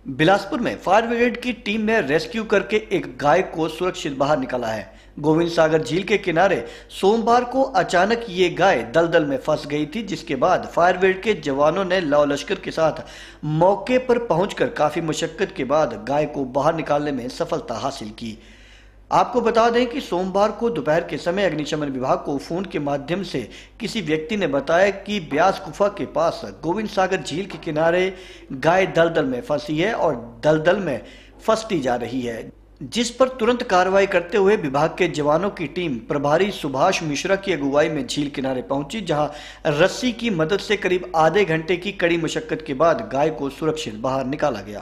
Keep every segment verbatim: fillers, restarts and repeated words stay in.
बिलासपुर में fire brigade की team ने रेस्क्यू करके एक गाय को सुरक्षित बाहर निकाला है। गोविंद सागर झील के किनारे सोमवार को अचानक ये गाय दलदल में फंस गई थी, जिसके बाद फायर ब्रिगेड के जवानों ने लाव लश्कर के साथ मौके पर पहुंचकर काफी मुशक्कत के बाद गाय को बाहर निकालने में सफलता हासिल की। आपको बता दें कि सोमवार को दोपहर के समय अग्निशमन विभाग को फोन के माध्यम से किसी व्यक्ति ने बताया कि ब्यास गुफा के पास गोविंद सागर झील के किनारे गाय दलदल में फंसी है और दलदल में फंसती जा रही है, जिस पर तुरंत कार्रवाई करते हुए विभाग के जवानों की टीम प्रभारी सुभाष मिश्रा की अगुवाई में झील किनारे पहुंची, जहां रस्सी की मदद से करीब आधे घंटे की कड़ी मशक्कत के बाद गाय को सुरक्षित बाहर निकाला गया।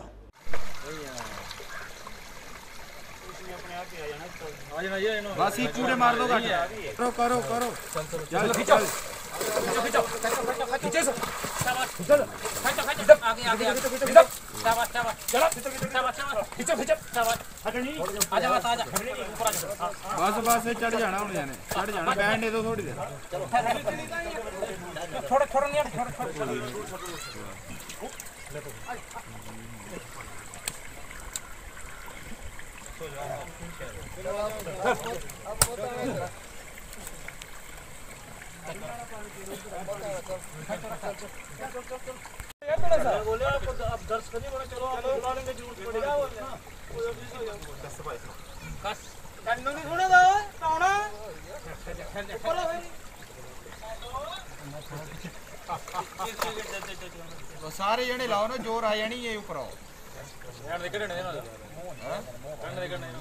बस ही कूड़े मार दो गाड़ी। करो करो करो चल खींचो खींचो खींचो चलो आगे आगे आगे शाबाश शाबाश चलो शाबाश शाबाश खींचो खींचो शाबाश हटनी आजा बस आजा ऊपर आ बस बस चढ़ जाना उन्हें जाने चढ़ जाना बैठने दो थोड़ी देर चलो थोड़ा थोड़ा नहीं थोड़ा बोले आप दर्श करिए बोले चलो आप बुलाने में जरूरत पड़ेगा बस कंनो नहीं सुनेगा कौन बोलो भाई तो सारे जने लाओ ना जोर आ जानी ये ऊपर आओ यार देख रहे हैं ना हां देख रहे हैं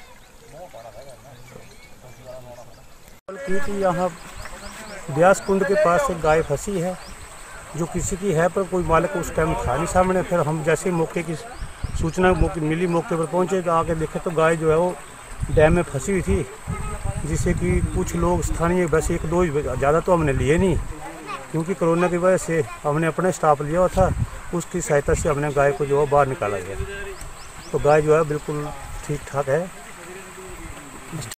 कि यहाँ ब्यास कुंड के पास एक गाय फंसी है जो किसी की है, पर कोई मालिक उस टाइम था नहीं सामने। फिर हम जैसे मौके की सूचना मौके मिली, मौके पर पहुँचे तो आके देखे तो गाय जो है वो डैम में फंसी हुई थी, जिससे कि कुछ लोग स्थानीय बस एक दो ज़्यादा तो हमने लिए नहीं, क्योंकि कोरोना की वजह से हमने अपने स्टाफ लिया हुआ था, उसकी सहायता से हमने गाय को जो है बाहर निकाला गया। तो गाय जो है बिल्कुल ठीक ठाक है।